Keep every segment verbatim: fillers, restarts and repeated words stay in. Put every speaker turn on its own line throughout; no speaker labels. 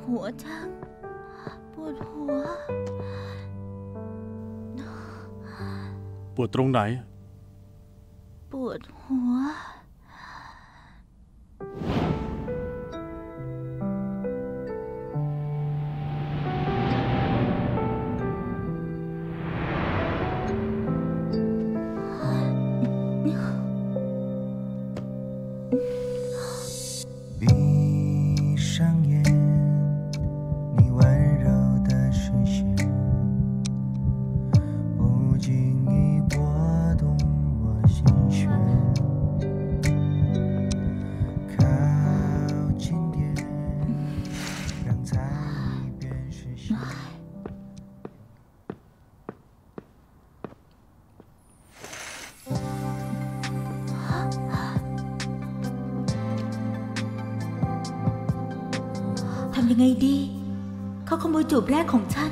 หัวจังปวดหัว
ปวดตรงไหน
ปวดหัวทำยังไงดีเขาขโมยจูบแรกของฉัน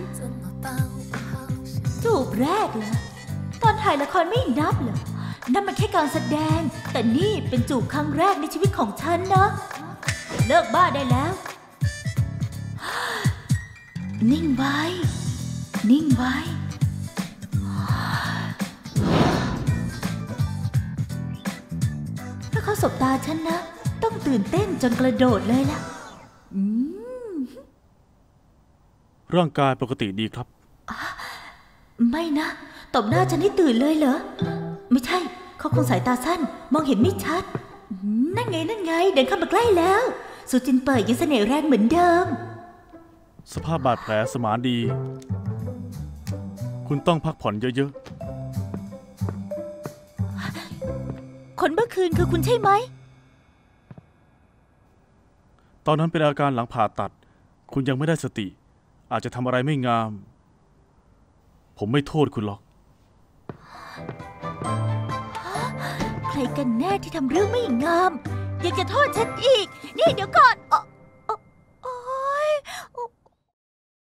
จูบแรกเหรอตอนถ่ายละครไม่นับเหรอนั่นมันแค่การแสดงแต่นี่เป็นจูบครั้งแรกในชีวิตของฉันนะเลิกบ้าได้แล้วนิ่งไว้นิ่งไว้ถ้าเขาสบตาฉันนะต้องตื่นเต้นจนกระโดดเลยล่ะ
ร่างกายปกติดีครับ
ไม่นะตบหน้าฉันให้ตื่นเลยเหรอไม่ใช่เขาคงสายตาสั้นมองเห็นไม่ชัดนั่นไงนั่นไงเดินเข้ามาใกล้แล้วสุจินเปิดยังเสน่ห์แรงเหมือนเดิม
สภาพบาดแผลสมานดีคุณต้องพักผ่อนเยอะ
ๆคนเมื่อคืนคือคุณใช่ไหม
ตอนนั้นเป็นอาการหลังผ่าตัดคุณยังไม่ได้สติอาจจะทำอะไรไม่งามผมไม่โทษคุณหรอก
ใครกันแน่ที่ทำเรื่องไม่งามยังจะโทษฉันอีกนี่เดี๋ยวก่อน